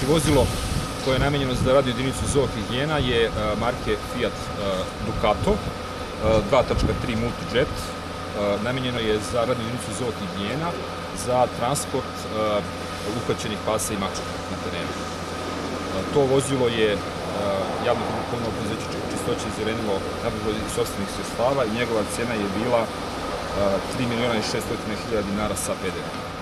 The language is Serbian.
vozilo koje je namenjeno za radio jedinicu Zoohigijena je marke Fiat Ducato 2.3 Multijet. Namenjeno je za radio jedinicu Zoohigijena za transport uhvaćenih pasa i mačaka na terenu. To vozilo je javno komunalno preduzeće Čistoća izrenilo iz sopstvenih sredstava i njegova cena je bila 3.600.000 dinara sa PDV.